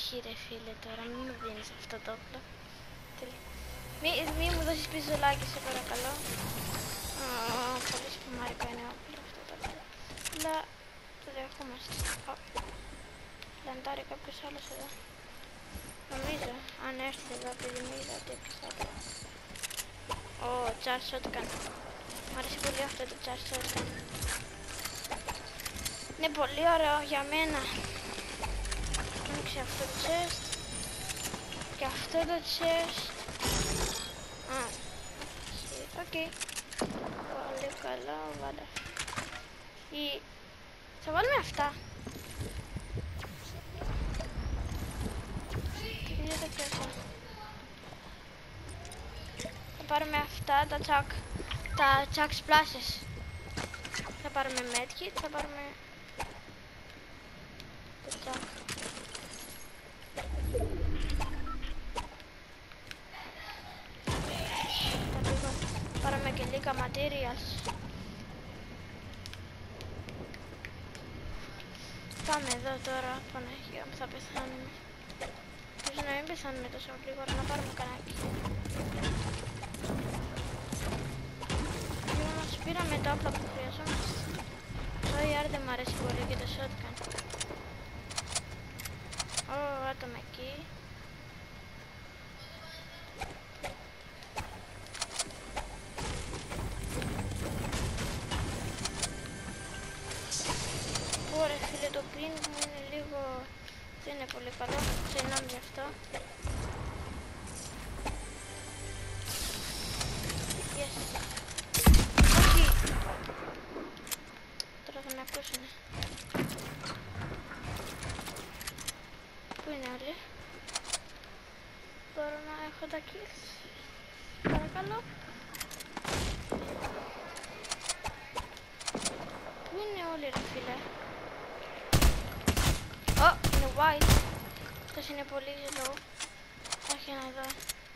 Όχι ρε φίλε τώρα, μην μου δίνεις αυτό το όπλο. Μη μου δώσεις πιζολάκι σε παρακαλώ. Πολύ σπιμάρικο είναι όπλο αυτό το όπλο. Αλλά το δεχόμαστε. Λαντάρει κάποιος άλλος εδώ. Νομίζω, αν έρθει εδώ επειδή μη είδα ότι έπισα όπλο. Ω, charge shotgun. Μ' αρέσει πολύ αυτό το charge shotgun. Είναι πολύ ωραίο για μένα. Άνοιξε αυτό το chest. Και αυτό το chest. Οκ. Πολύ καλό, βάλε. Θα βάλουμε αυτά. Δεν το πιάσα. Θα πάρουμε αυτά, τα chuck splashes. Θα πάρουμε medkit, θα πάρουμε το chuck. Πάραμε και λίγα materials. Πάμε εδώ τώρα, Παναγία μου, θα πεθάνουμε. Πρέπει να μην πεθάνουμε τόσο γρήγορα, να πάρουμε κανάκι. Όμως πήραμε τα όπλα που χρειαζόμαστε. Το AR δεν μ' αρέσει πολύ και το shotgun. Άτομα εκεί. Ωραία φίλε, το ping μου είναι λίγο... δεν είναι πολύ καλό, συγγνώμη γι' αυτό. Yes. Όχι! Τώρα θα με ακούσουνε. Πού είναι όλοι? Μπορώ να έχω τα kills. Παρακαλώ. Πού είναι όλοι ρε φίλε? Είναι white. Αυτός είναι πολύ low. Όχι ένα εδώ.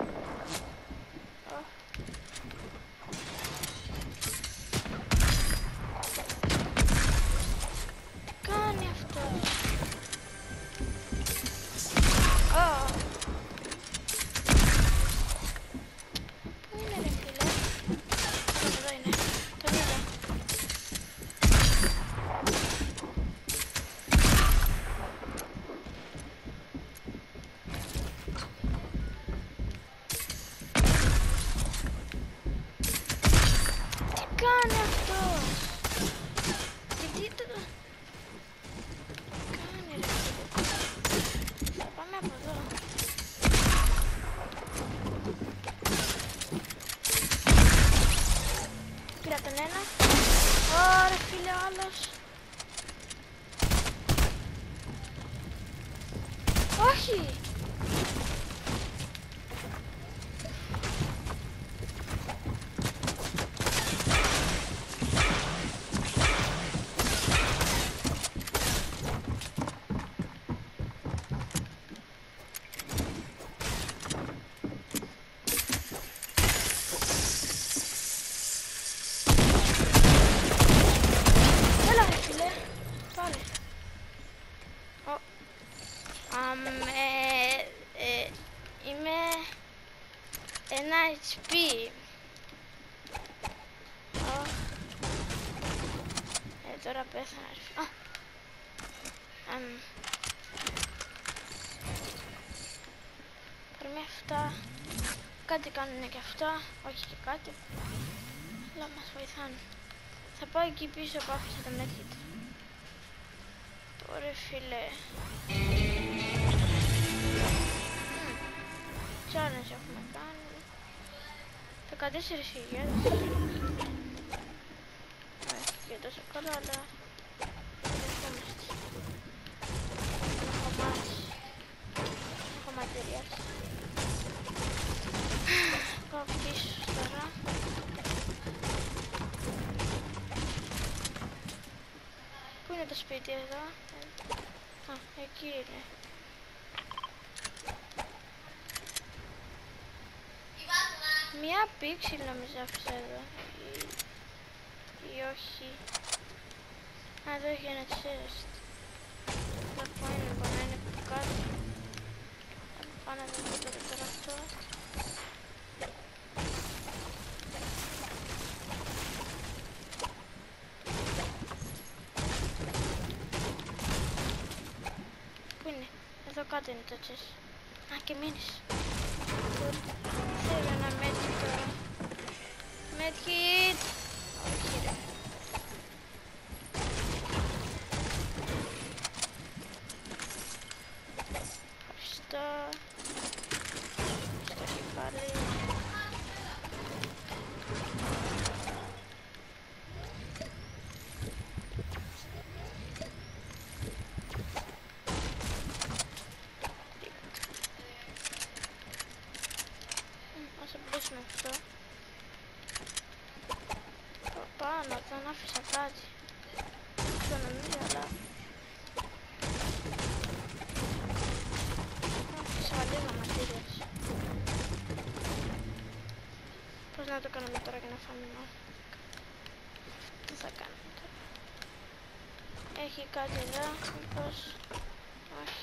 Τι κάνει αυτό? Πού είναι ρε φίλε? Εδώ είναι. Τον είδα. Κάνει αυτό! Γιατί το... κάνει ρε φίλε. Πάμε από εδώ. Πήρα τον ένα. Ωραία φίλε ο άλλος. Όχι! Είμαι ένα HP. Τώρα πέθανα. Πάρουμε αυτά. Κάτι κάνουνε και αυτά. Όχι και κάτι. Αλλά μας βοηθάνε. Θα πάω εκεί πίσω που άφησα το medkit. Ωραία φίλε. Challenge έχουμε κάνει. 14.000. Όχι και τόσο καλά, αλλά δεχόμαστε. Έχω μάθει. Έχω materials. Πάω πίσω τώρα. Πού είναι το σπίτι εδώ? Εκεί είναι. Μία πίξιλ νομίζω άφησα εδώ. Ή όχι. Εδώ έχει ένα chest. Θα πω είναι, μπορεί να είναι από κάτω. να δω τώρα αυτό. Πού είναι? Εδώ κάτω είναι το chest. Α, και μείνεις. Θέλω ένα medkit τώρα. Medkit! Όχι ρε. Ευχαριστώ. Στο κεφάλι. Ας απλώσουμε αυτό. Πάνω, δεν άφησα κάτι. Δεν νομίζω, αλλά... άφησα λίγα ματήρες. Πώς να το κάνουμε τώρα για να φάμε μάθημα? Τι θα κάνουμε τώρα? Έχει κάτι εδώ, μήπως... όχι.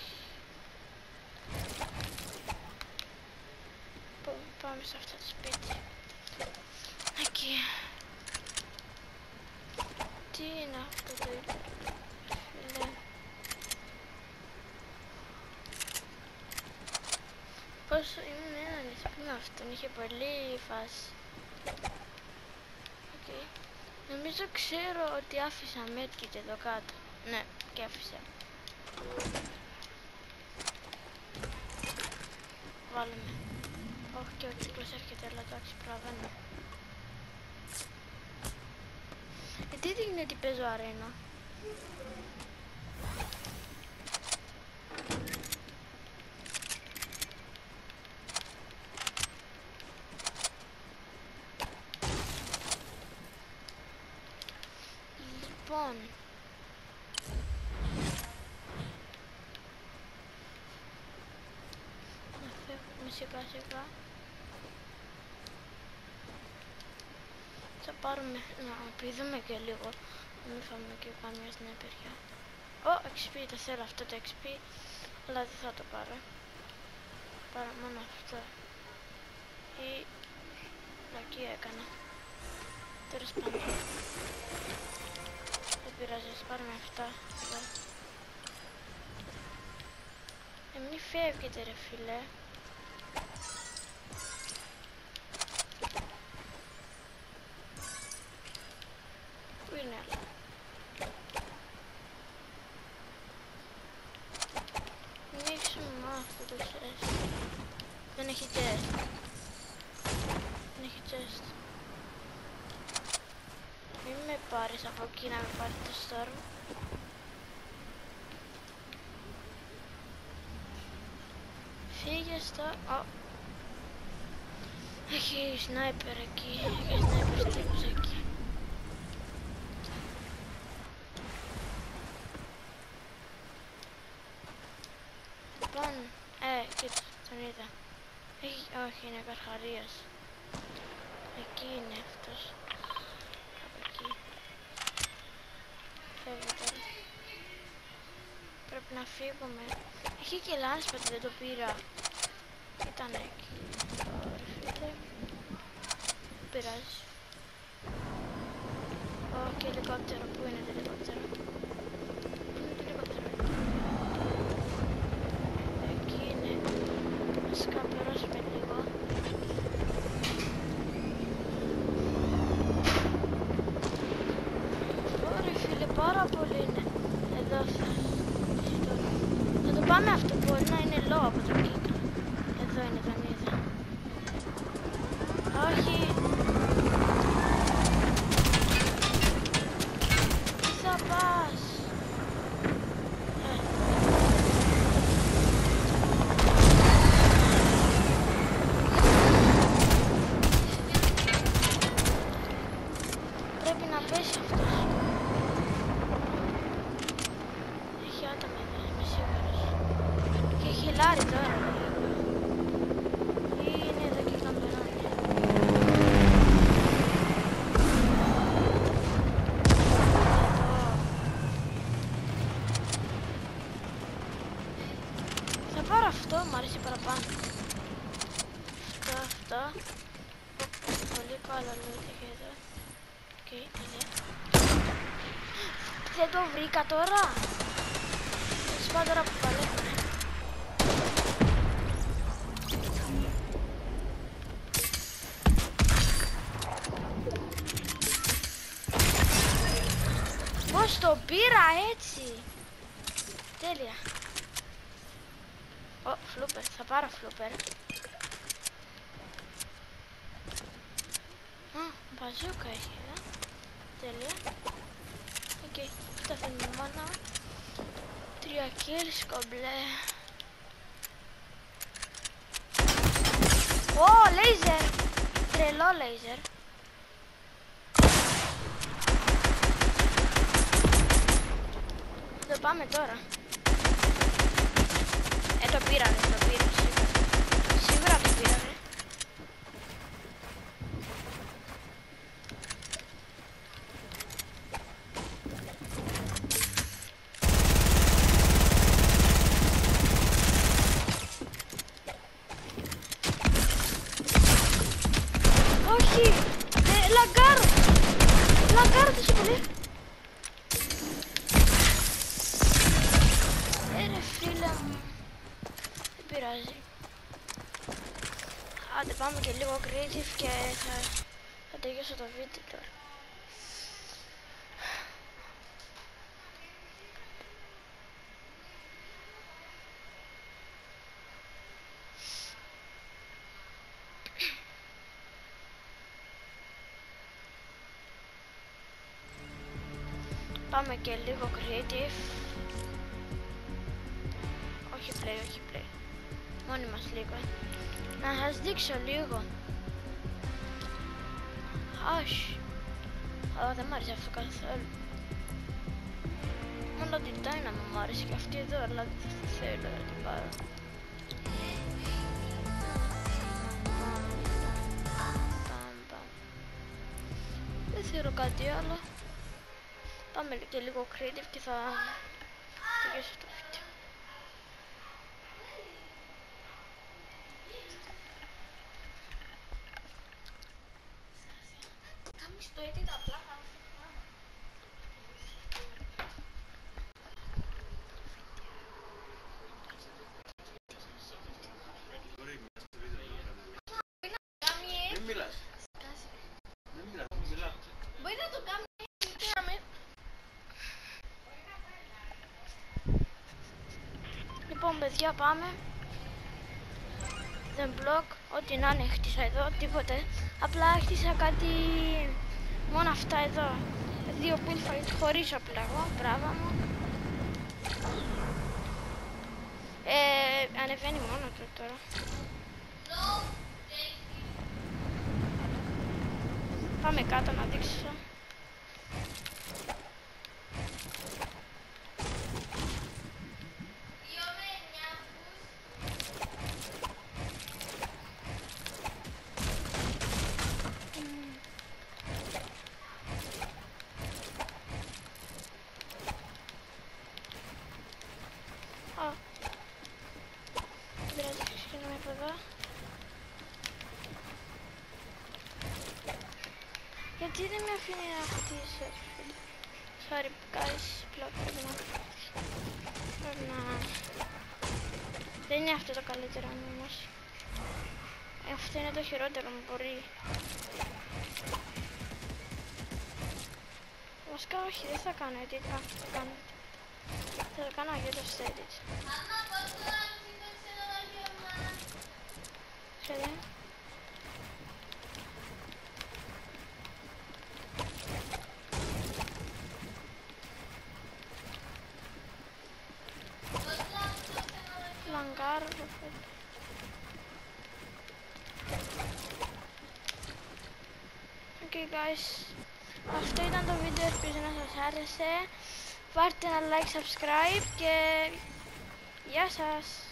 Πάμε σε αυτό το σπίτι. Εκεί. Τι είναι αυτό το φίλε? Πόσο ήμουν έναν με αυτόν, είχε πολύ φάση. Okay. Νομίζω ξέρω ότι άφησα medkit εδώ κάτω. Ναι, και άφησα. Βάλουμε. Όχι, και ο κύκλος έρχεται, αλλά εντάξει, προλαβαίνω. Τι δείχνει ότι παίζω αρένα? Λοιπόν, να φεύγουμε σιγά σιγά. Θα πάρουμε, να πηδούμε και λίγο, να μην φάμε και καμία στην επεριά. Ω, XP, το θέλω αυτό το XP, αλλά δεν θα το πάρω. Πάρω μόνο αυτό. Ή λακία έκανα. Τέλος πάντων. Δεν πειράζει, ας πάρουμε αυτά εδώ. Μη φεύγετε ρε φίλε. Πού είναι άλλα? Ανοίξουμε αυτό το chest. Δεν έχει chest. Δεν έχει chest. Μην με πάρεις από εκεί να με πάρει το storm. Φύγε στο... Έχει σνάιπερ εκεί. Έχει σνάιπερ τύπους εκεί. Λοιπόν, κοίτα, τον είδα. Έχει, όχι, είναι καρχαρίας. Εκεί είναι αυτός. Κάπου εκεί. Φεύγω τώρα. Πρέπει να φύγουμε. Έχει και λάνσπατ, δεν το πήρα. Ήταν εκεί. Ωραία φίλε. Δεν πειράζει. Και ελικόπτερο. Πού είναι το ελικόπτερο? Πού είναι το ελικόπτερο? Εκεί είναι. Ας καπερώσουμε λίγο. Ωραία φίλε, πάρα πολύ είναι. Εδώ θα το πάμε αυτό, μπορεί να είναι low από το κύκλο. Εδώ είναι, τον είδα. Όχι. Πού θα πας? Πρέπει να πέσει αυτός. Έχει άτομα εδώ, είμαι σίγουρος. Και έχει λάρι τώρα. Ή είναι εδώ και καμπερώνει. Θα πάρω αυτό. αυτό μου αρέσει παραπάνω. Αυτό. Πολύ καλό loot έχει εδώ. Οκ, τέλεια. Δεν το βρήκα τώρα. Έτσι πάω τώρα που παλεύουνε. Πώς το πήρα έτσι. Τέλεια. Ω, φλούπερ, θα πάρω φλούπερ. Μπαζούκα έχει εδώ. Τέλεια. Οκ, αυτά αφήνουμε μόνο. 3 kills κομπλέ. Ω, λέιζερ. Τρελό λέιζερ. Το πάμε τώρα. Το πήρα σίγουρα. Σίγουρα το πήρα Όχι! Λαγκάρω τόσο πολύ. Ρε φίλε μου. Δεν πειράζει. Άντε πάμε και λίγο creative και θα τελειώσω το βίντεο τώρα. Πάμε και λίγο creative. Όχι play. Μόνοι μας λίγο. Να σας δείξω λίγο. Όχι. Δεν μ' άρεσε αυτό καθόλου. Μόνο την Dynamo μου άρεσε και αυτή εδώ, αλλά δεν θέλω να την πάρω. Δεν θέλω κάτι άλλο. Πάμε και λίγο creative και θα τελειώσω το βίντεο. Κάνεις το edit απλά. Λοιπόν παιδιά, πάμε. Δεν μπλοκ, ό,τι να είναι χτίσα εδώ, τίποτε. Απλά χτίσα κάτι, μόνο αυτά εδώ. 2 bullfight χωρίς όπλα εγώ, μπράβο μου. Ανεβαίνει μόνο του τώρα. Πάμε κάτω να δείξω. Γιατί δεν με αφήνει να χτίσω. Sorry guys, απλά πρέπει να... Δεν είναι αυτό το καλύτερο όμως. Αυτό είναι το χειρότερο μου, μπορεί. Βασικά όχι, δεν θα κάνω edit. Θα κάνω. Θα το κάνω για το edit. Ξέρετε. Λαγκάρω. Ok guys, αυτό ήταν το βίντεο, ελπίζω να σας άρεσε. Πάρτε ένα like, subscribe και γεια σας.